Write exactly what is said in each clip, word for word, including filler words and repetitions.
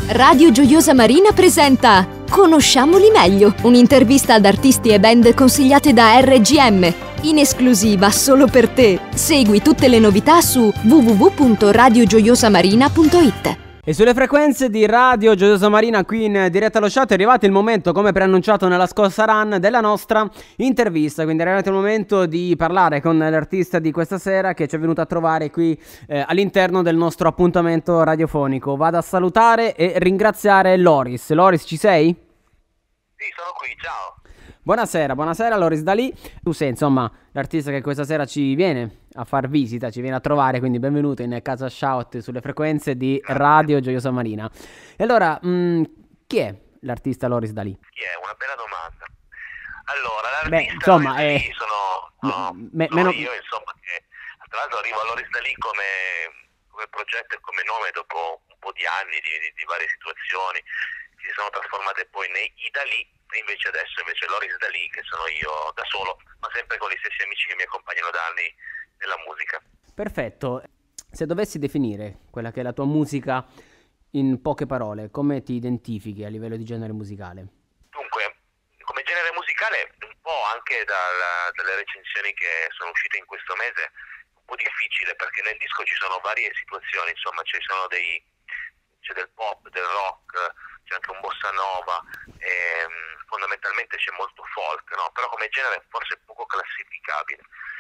Radio Gioiosa Marina presenta Conosciamoli meglio, un'intervista ad artisti e band consigliate da R G M, in esclusiva solo per te. Segui tutte le novità su w w w punto radio gioiosa marina punto i t. E sulle frequenze di Radio Gioiosa Marina, qui in diretta allo show, è arrivato il momento, come preannunciato nella scorsa run, della nostra intervista. Quindi è arrivato il momento di parlare con l'artista di questa sera che ci è venuto a trovare qui eh, all'interno del nostro appuntamento radiofonico. Vado a salutare e ringraziare Loris. Loris, ci sei? Sì, sono qui, ciao. Buonasera, buonasera Loris Dalì. Tu sei insomma l'artista che questa sera ci viene a far visita, ci viene a trovare, quindi benvenuto in casa Shout sulle frequenze di Radio Gioiosa Marina. E allora, mh, chi è l'artista Loris Dalì? Chi è? Una bella domanda. Allora, l'artista Beh, insomma, Loris Dalì è... sono, no, me, sono meno... io, insomma, che tra l'altro arrivo a Loris Dalì come, come progetto e come nome dopo un po' di anni di, di, di varie situazioni che si sono trasformate poi nei I Dalì, e invece adesso invece Loris Dalì, che sono io da solo, ma sempre con gli stessi amici che mi accompagnano da anni nella musica. Perfetto. Se dovessi definire quella che è la tua musica in poche parole, come ti identifichi a livello di genere musicale? Dunque, come genere musicale, un po' anche dal, dalle recensioni che sono uscite in questo mese, un po' difficile, perché nel disco ci sono varie situazioni, insomma, ci sono dei, c'è del pop, del rock, c'è anche un bossa nova, e, fondamentalmente c'è molto folk, no? Però come genere forse è poco classificabile.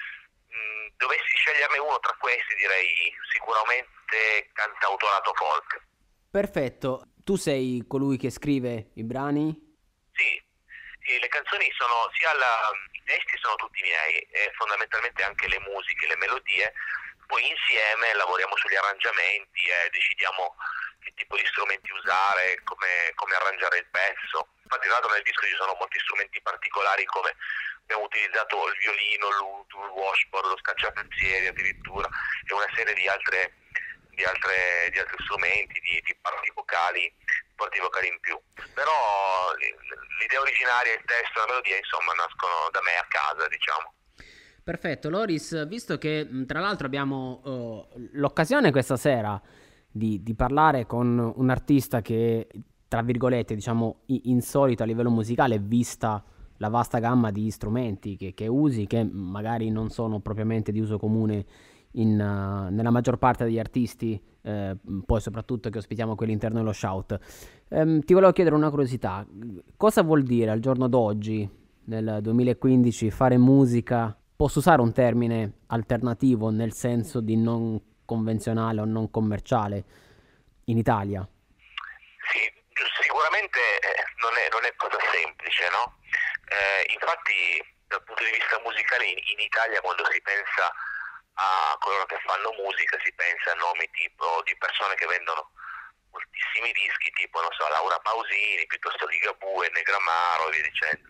Mm, dovessi sceglierne uno tra questi, direi sicuramente cantautorato folk. Perfetto. Tu sei colui che scrive i brani? Sì, sì, le canzoni sono sia la, i testi sono tutti miei e fondamentalmente anche le musiche, le melodie. Poi insieme lavoriamo sugli arrangiamenti e decidiamo che tipo di strumenti usare, come, come arrangiare il pezzo. Infatti, tra l'altro, nel disco ci sono molti strumenti particolari, come abbiamo utilizzato il violino, l'oud, il washboard, lo scacciapensieri addirittura, e una serie di altre di altre di altri strumenti, di, di parti vocali, parti vocali in più. Però l'idea originaria, il testo, la melodia, insomma, nascono da me a casa, diciamo. Perfetto, Loris, visto che tra l'altro abbiamo uh, l'occasione questa sera di, di parlare con un artista che, tra virgolette, diciamo, insolito a livello musicale, vista la vasta gamma di strumenti che, che usi, che magari non sono propriamente di uso comune in, uh, nella maggior parte degli artisti, eh, poi soprattutto che ospitiamo qui all'interno dello Shout. Um, ti volevo chiedere una curiosità: cosa vuol dire al giorno d'oggi, nel duemilaquindici, fare musica? Posso usare un termine alternativo, nel senso di non convenzionale o non commerciale, in Italia? Sì, sicuramente non è, non è cosa semplice, no? Eh, infatti, dal punto di vista musicale, in, in Italia, quando si pensa a coloro che fanno musica, si pensa a nomi tipo di persone che vendono moltissimi dischi, tipo, non so, Laura Pausini, piuttosto che Ligabue, Negramaro e via dicendo.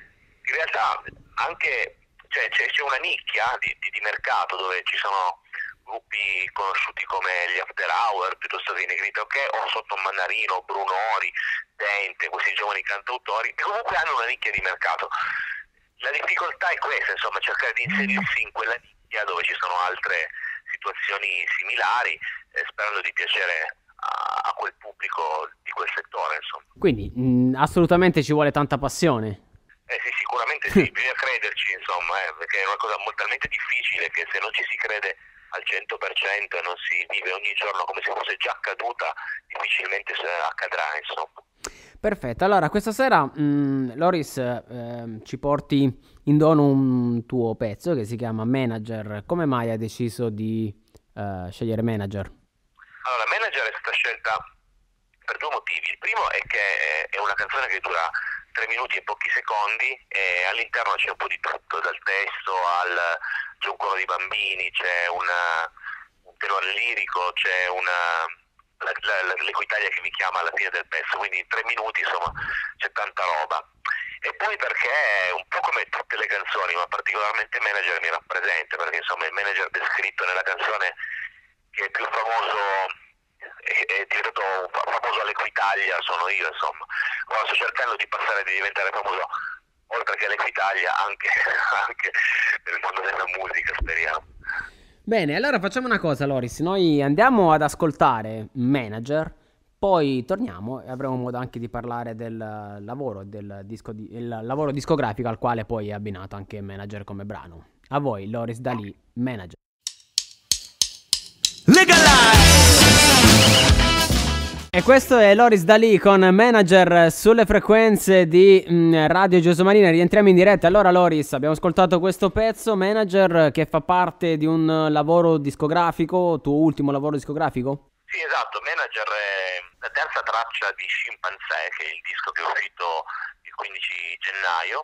In realtà anche Cioè, c'è, c'è una nicchia di, di, di mercato dove ci sono gruppi conosciuti come gli After Hour, piuttosto che i Negrita Ok, o Sotto Mannarino, Brunori, Dente, questi giovani cantautori, che comunque hanno una nicchia di mercato. La difficoltà è questa, insomma, cercare di inserirsi in quella nicchia dove ci sono altre situazioni similari, eh, sperando di piacere a, a quel pubblico di quel settore, insomma. Quindi mh, assolutamente ci vuole tanta passione. Eh sì, sicuramente sì, bisogna crederci, insomma, eh, perché è una cosa molto talmente difficile che se non ci si crede al cento per cento e non si vive ogni giorno come se fosse già accaduta, difficilmente accadrà, insomma. Perfetto, allora questa sera mh, Loris eh, ci porti in dono un tuo pezzo che si chiama Manager. Come mai hai deciso di uh, scegliere Manager? Allora, Manager è stata scelta per due motivi. Il primo è che è una canzone che dura tre minuti e pochi secondi e all'interno c'è un po' di tutto, dal testo al c'è un coro di bambini, c'è una, un tenore lirico, c'è una la, la, l'Equitalia che mi chiama alla fine del pezzo, quindi in tre minuti insomma c'è tanta roba. E poi perché un po' come tutte le canzoni, ma particolarmente Manager mi rappresenta, perché insomma il manager descritto nella canzone che è più famoso è diventato famoso all'Equitalia sono io, insomma. Ora sto cercando di passare di diventare famoso oltre che all'Equitalia anche, anche nel mondo della musica, speriamo. Bene, allora facciamo una cosa, Loris, noi andiamo ad ascoltare Manager, Poi torniamo e avremo modo anche di parlare del lavoro, del disco di, il lavoro discografico al quale poi è abbinato anche Manager come brano. A voi, Loris Daly, Manager. E questo è Loris Daly con Manager sulle frequenze di mh, Radio Giosomarina. Rientriamo in diretta. Allora Loris, abbiamo ascoltato questo pezzo, Manager, che fa parte di un lavoro discografico, tuo ultimo lavoro discografico? Sì, esatto, Manager è la terza traccia di Chimpanzé, che è il disco che è uscito il quindici gennaio,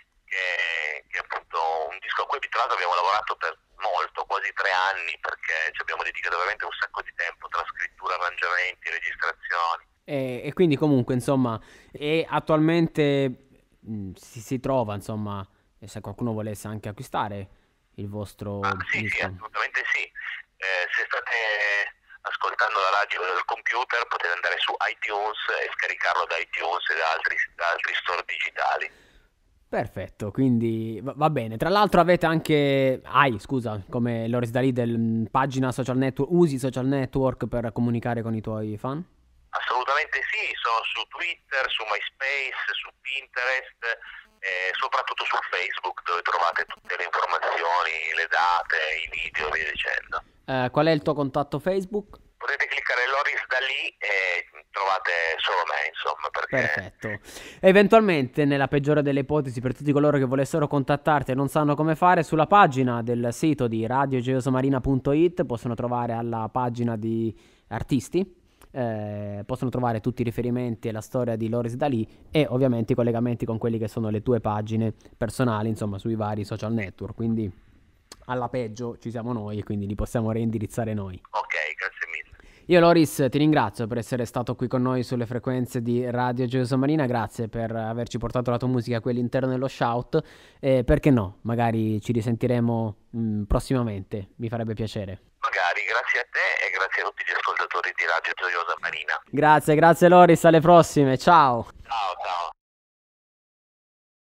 che, che è appunto un disco a cui tra l'altro abbiamo lavorato per molto, quasi tre anni, perché ci abbiamo dedicato veramente un sacco di tempo tra scrittura, arrangiamenti, registrazioni. E, e quindi comunque insomma, e attualmente mh, si, si trova insomma, e se qualcuno volesse anche acquistare il vostro ah, sì, disco. Sì, assolutamente sì. Eh, se state ascoltando la radio dal computer potete andare su iTunes e scaricarlo da iTunes e da altri, da altri store digitali. Perfetto, quindi va, va bene. Tra l'altro avete anche, hai scusa, come Loris Daly, del pagina social network, usi social network per comunicare con i tuoi fan? Assolutamente sì, sono su Twitter, su MySpace, su Pinterest e soprattutto su Facebook, dove trovate tutte le informazioni, le date, i video e via dicendo. Eh, qual è il tuo contatto Facebook? Potete cliccare Loris Daly e trovate solo me, insomma, perché... Perfetto. Eventualmente, nella peggiore delle ipotesi, per tutti coloro che volessero contattarti e non sanno come fare, sulla pagina del sito di radio geosomarina punto it possono trovare alla pagina di artisti, eh, possono trovare tutti i riferimenti alla storia di Loris Daly e ovviamente i collegamenti con quelli che sono le tue pagine personali, insomma, sui vari social network, quindi... alla peggio ci siamo noi e quindi li possiamo reindirizzare noi. Ok, grazie mille. Io Loris ti ringrazio per essere stato qui con noi sulle frequenze di Radio Giosomarina, grazie per averci portato la tua musica qui all'interno dello Shout e perché no, magari ci risentiremo mh, prossimamente, mi farebbe piacere. Magari, grazie a te e grazie a tutti gli ascoltatori di Radio Giosomarina. Grazie, grazie Loris, alle prossime, ciao!